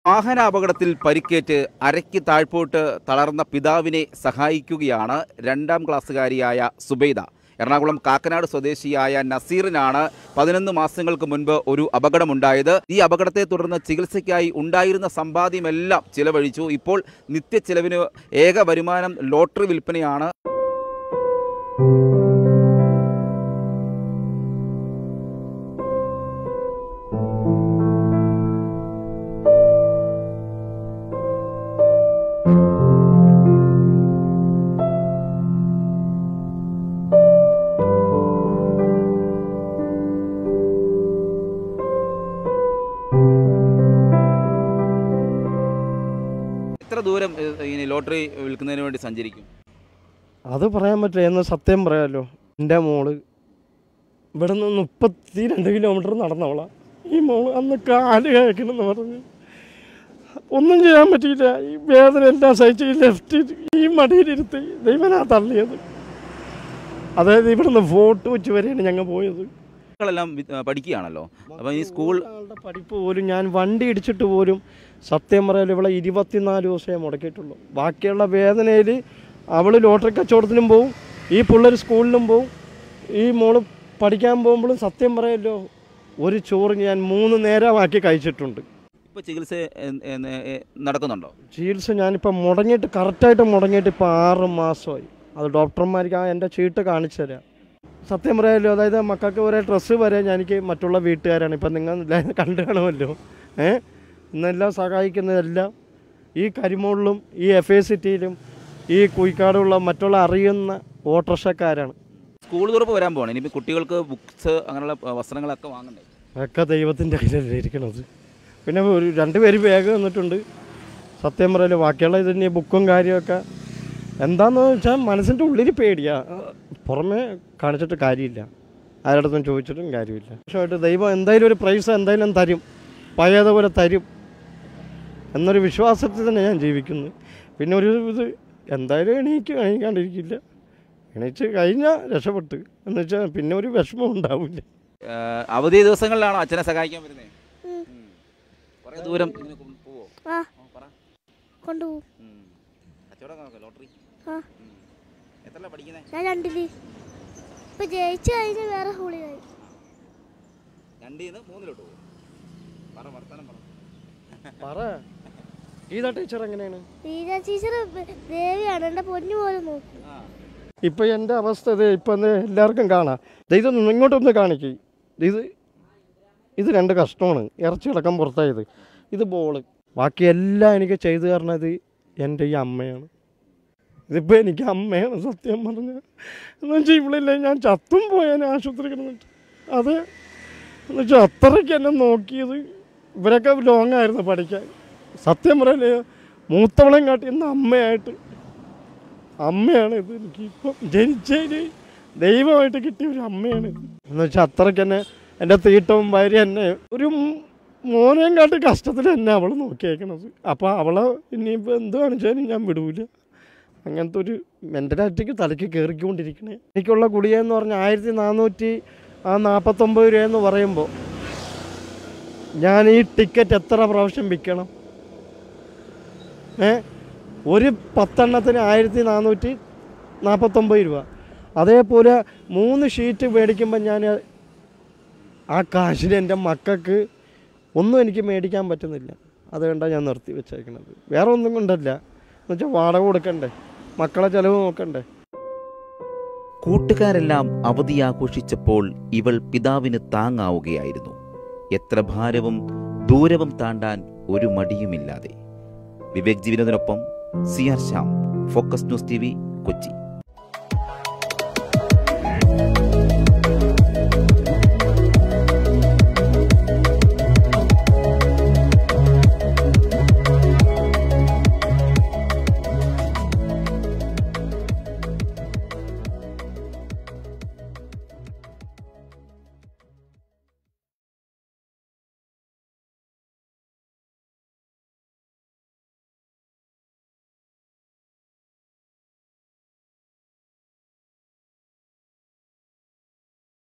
വാഹനാപകടത്തിൽ പരിക്കേറ്റ് അരയ്ക്ക് താഴ്പോട്ട് തളർന്ന പിതാവിനെ സഹായിക്കുകയാണ് 2ാം ക്ലാസ്സുകാരിയായ സുബൈദ. എറണാകുളം കാക്കനാട് സ്വദേശിയായ നസീറിനാണ് 11 മാസങ്ങൾക്ക് മുൻപ് ഒരു അപകടമുണ്ടായത്. ഈ അപകടത്തെ തുടർന്ന് ചികിത്സയ്ക്കായി ഉണ്ടായിരുന്ന സമ്പാദ്യമെല്ലാം ചിലവഴിച്ചു. ഇപ്പോൾ നിത്യച്ചിലവിന് ഏക വരുമാനം ലോട്ടറി വിൽപ്പനയാണ്. എത്ര ദൂരം ഇനി ലോട്ടറി വിൽക്കുന്നതിന് വേണ്ടി സഞ്ചരിക്കും? അത് പറയാൻ പറ്റില്ല. എന്ന് സത്യം പറയാമല്ലോ, എൻ്റെ മോള് ഇവിടെ നിന്ന് 32 കിലോമീറ്റർ നടന്നവളാണ്. ഈ മോള് അന്ന് കാല് കഴിക്കണമെന്ന് പറഞ്ഞ് ഒന്നും ചെയ്യാൻ പറ്റിയില്ല. ഈ വേദന എല്ലാം സഹിച്ച് ലെഫ്റ്റ് ഈ മടിയിലിരുത്തി ദൈവനാ തള്ളിയത്. അതായത് ഇവിടുന്ന് ഫോർട്ട് വെച്ച് വരെയാണ് ഞങ്ങൾ പോയത്. മക്കളെല്ലാം പഠിക്കുകയാണല്ലോ. അപ്പോൾ ഈ സ്കൂൾ പഠിപ്പ് പോലും ഞാൻ വണ്ടി ഇടിച്ചിട്ട് പോലും സത്യം പറയാൻ ഇവിടെ 24 ദിവസമേ മുടക്കിയിട്ടുള്ളൂ. ബാക്കിയുള്ള വേദനയിൽ അവൾ ലോട്ടറി കച്ചവടത്തിനും പോവും, ഈ പിള്ളേർ സ്കൂളിലും പോവും. ഈ മോള് പഠിക്കാൻ പോകുമ്പോഴും സത്യം പറയാമല്ലോ ഒരു ചോറ് ഞാൻ 3 നേരമാക്കി കഴിച്ചിട്ടുണ്ട്. ഇപ്പോൾ ചികിത്സ നടക്കുന്നുണ്ടോ? ചികിത്സ ഞാനിപ്പോൾ മുടങ്ങിയിട്ട് കറക്റ്റായിട്ട് മുടങ്ങിയിട്ട് ഇപ്പോൾ 6 മാസമായി. അത് ഡോക്ടർമാർക്ക് എൻ്റെ ചീട്ട് കാണിച്ചു തരാം. സത്യം പറയാമല്ലോ, അതായത് മക്കൾക്ക് ഒരേ ഡ്രസ്സ് വരെ എനിക്ക് മറ്റുള്ള വീട്ടുകാരാണ്. ഇപ്പം നിങ്ങൾ കണ്ടു കാണുമല്ലോ, ഇന്നെല്ലാം സഹായിക്കുന്നതെല്ലാം ഈ കരിമോളിലും ഈ FACTയിലും ഈ കുയിക്കാടുള്ള മറ്റുള്ള അറിയുന്ന ഓട്ടോറിക്ഷക്കാരാണ്. സ്കൂൾ തുറപ്പ് വരാൻ പോകണം. ഇനിയിപ്പോൾ കുട്ടികൾക്ക് ബുക്സ് അങ്ങനെയുള്ള വസ്ത്രങ്ങളൊക്കെ വാങ്ങണ്ടേ? ഒക്കെ ദൈവത്തിൻ്റെ കയ്യിലല്ലേ ഇരിക്കണത്. പിന്നെ 2 പേര് ബാഗ് വന്നിട്ടുണ്ട്. സത്യം പറയല്ലോ ബാക്കിയുള്ള ഇതിന് ബുക്കും കാര്യമൊക്കെ എന്താണെന്ന് വെച്ചാൽ മനസ്സിൻ്റെ ഉള്ളിൽ പേടിയാണ്. പുറമേ കാണിച്ചിട്ട് കാര്യമില്ല, ആരുടെടുത്തും ചോദിച്ചിട്ടും കാര്യമില്ല. പക്ഷേ ദൈവം എന്തായാലും ഒരു പ്രൈസ് എന്തായാലും തരും, പഴയതുപോലെ തരും എന്നൊരു വിശ്വാസത്തിൽ തന്നെ ഞാൻ ജീവിക്കുന്നു. പിന്നെ ഒരു ഇത് എന്തായാലും എണീക്കാണ്ടിരിക്കില്ല. എണീച്ച് കഴിഞ്ഞാൽ രക്ഷപ്പെട്ട് എന്ന് വെച്ചാൽ പിന്നെ ഒരു വിഷമം ഉണ്ടാവില്ല. അവധി ദിവസങ്ങളിലാണോ അച്ഛനെ സഹായിക്കാൻ വരുന്നത്? കുറേ ദൂരം പോവോ? കൊണ്ടുപോകും. ലോട്ടറി എത്ര പഠിക്കുന്നത്? ഞാൻ 2ല്. ഇപ്പൊ ജയിച്ചു കഴിഞ്ഞ വേറെ സ്കൂളിലായി. 2ന്ന് 3ലോട്ട് പോകും. വർത്താനം പറ. ഗീത ടീച്ചർ എങ്ങനെയാണ്? ഗീത ടീച്ചർ ദേവിയാണ്, എൻ്റെ പൊന്നു പോലും നോക്കും. ഇപ്പം എൻ്റെ അവസ്ഥ ഇത് ഇപ്പം എല്ലാവർക്കും കാണാം. ഇതൊന്നും ഇങ്ങോട്ടൊന്ന് കാണിക്കും. ഇത് 2 കഷ്ടമാണ്. ഇറച്ചി കിടക്കാൻ പുറത്തായത്. ഇത് ബോള്. ബാക്കിയെല്ലാം എനിക്ക് ചെയ്തു തരണത് എൻ്റെ ഈ അമ്മയാണ്. ഇതിപ്പോൾ എനിക്ക് അമ്മയാണ് സത്യം പറഞ്ഞാൽ. എന്ന് വെച്ചാൽ ഇവളില്ല ഞാൻ ചത്തും പോയാൽ ആശുപത്രി കിടന്നിട്ട്. അത് എന്ന് വെച്ചാൽ അത്രയ്ക്ക് എന്നെ നോക്കിയത്. ഇവരൊക്കെ ലോങ്ങായിരുന്നു പഠിക്കാൻ. സത്യം പറയല്ലേ, മൂത്തവളെയും കാട്ടി ഇന്ന് അമ്മയാണ് ഇത്. എനിക്കിപ്പം ജനിച്ചതിന് ദൈവമായിട്ട് കിട്ടിയ ഒരു അമ്മയാണിത്. എന്ന് വെച്ചാൽ അത്രയ്ക്ക് തന്നെ എൻ്റെ തീട്ടവും ഭാര്യ എന്നെ ഒരു മോനെയും കാട്ടി കഷ്ടത്തിൽ എന്നെ അവൾ നോക്കിയേക്കണത്. അപ്പോൾ അവളെ ഇനിയിപ്പോൾ എന്ത് കാണിച്ചാലും ഞാൻ വിടൂല. അങ്ങനത്തെ ഒരു മെൻ്റലാറ്റിക്ക് തലയ്ക്ക് കയറിക്കൊണ്ടിരിക്കണേ. എനിക്കുള്ള ഗുളികയെന്ന് പറഞ്ഞാൽ 1449 രൂപയെന്ന് പറയുമ്പോൾ ഞാൻ ഈ ടിക്കറ്റ് എത്ര പ്രാവശ്യം വിൽക്കണം? ഒരു 10 എണ്ണത്തിന് 1449 രൂപ. അതേപോലെ 3 ഷീറ്റ് മേടിക്കുമ്പോൾ ഞാൻ ആ കാശിന് എൻ്റെ മക്കൾക്ക് ഒന്നും എനിക്ക് മേടിക്കാൻ പറ്റുന്നില്ല. അതുകൊണ്ടാണ് ഞാൻ നിർത്തി വെച്ചേക്കണത്. വേറെ ഒന്നും കൊണ്ടല്ല. എന്നുവെച്ചാൽ വാടക കൊടുക്കണ്ടേ, മക്കളെ ചിലവ് നോക്കണ്ടേ. കൂട്ടുകാരെല്ലാം അവധി ആഘോഷിച്ചപ്പോൾ ഇവൾ പിതാവിന് താങ്ങാവുകയായിരുന്നു. എത്ര ഭാരവും ദൂരവും താണ്ടാൻ ഒരു മടിയുമില്ലാതെ. വിവേക് ജീവിതത്തിനൊപ്പം CR Shyam, focus news TV, Kochi.